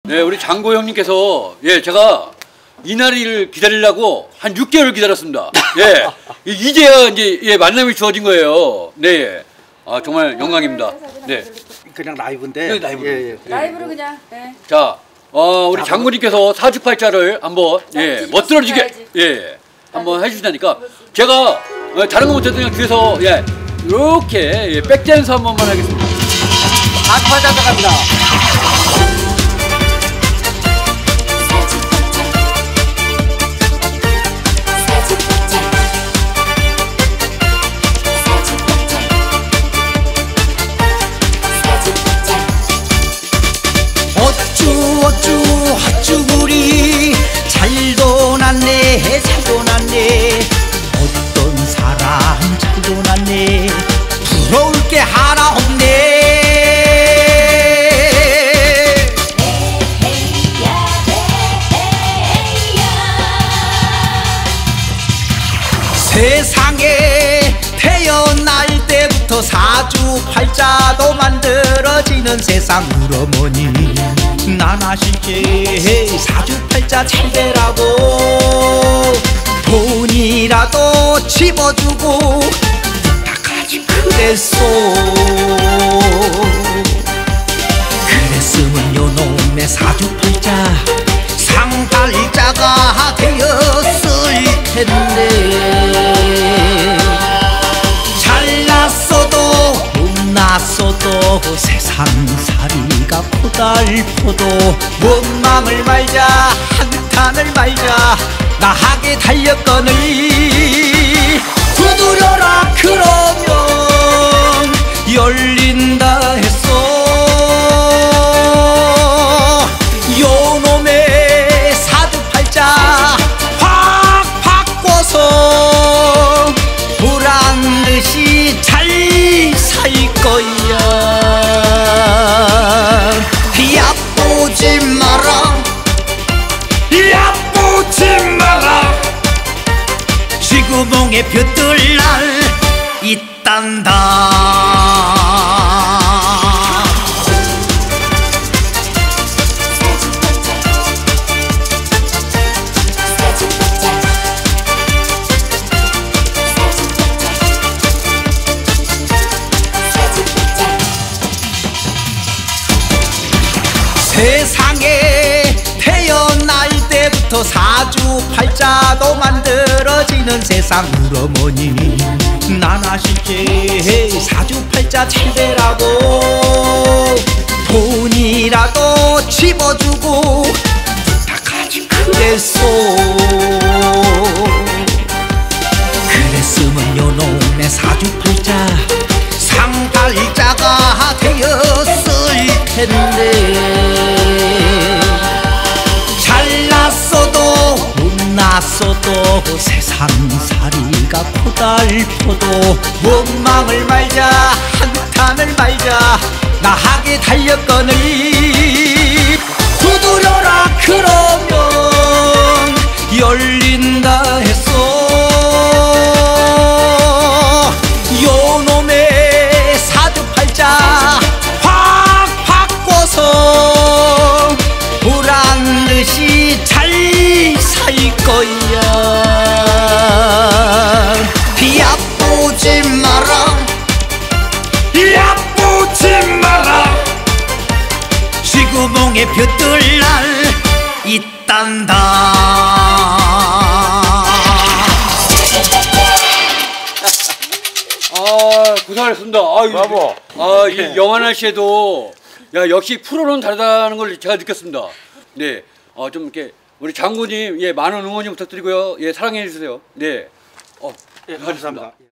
네, 우리 장고 형님께서 예, 제가 이 날을 기다리려고 한 6개월 기다렸습니다. 예, 이제야 이제 예, 만남이 주어진 거예요. 네, 아 정말 영광입니다. 네, 그냥 라이브인데. 네, 라이브. 예, 예. 라이브로 그냥. 네. 자, 우리 장군님께서 사주팔자를 한번 예, 멋들어지게 예, 한번 해주시다니까 제가 다른 거 못해도 그냥 뒤에서 예, 이렇게 예, 백댄스 한 번만 하겠습니다. 사주팔자 갑니다. 어쭈 헛쭈구리 잘도 났네 잘도 났네 어떤 사람 잘도 났네 부러울 게 하나 없네 세상에 태어날 때부터 사주팔자도 만들어지는 세상 우러머니 나나실게 사주팔자 잘 되라고 돈이라도 집어주고 부탁하지 그랬소 그랬으면 요놈의 사주팔자 상팔자가 되었을 텐데 잘났어도 못났어도 세상살이가 고달퍼도 원망을 말자 한탄을 말자 나하게 달렸거늘 두드려라 그러면 열린다 했어 요놈의 사주팔자 확 바꿔서 보란듯이 잘 살 거야 얕보지 마라 얕보지 마라 쥐구멍에 벼뜰 날 있단다 세상에 태어날 때부터 사주팔자도 만들어지는 세상 우러머니 나나실게 사주팔자 잘 되라고 돈이라도 집어주고 부탁하지 그랬소 그랬으면 요놈의 사주팔자 상팔자가 되었을 텐데 잘났어도 못났어도 세상살이가 고달퍼도 원망을 말자 한탄을 말자 나하게 달렸거늘 두드려라 그러면 열린다 했어 요놈의 사주팔자 확 바꿔서 보란듯이 잘 살 거야 얕보지 마라 얕보지 마라 쥐구멍에 벼뜰 날 있단다 고생하셨습니다. 브라보. 이 영하나 씨에도 야 역시 프로는 다르다는 걸 제가 느꼈습니다. 네, 좀 이렇게 우리 장군님 예 많은 응원 좀 부탁드리고요. 예 사랑해 주세요. 네, 예, 감사합니다.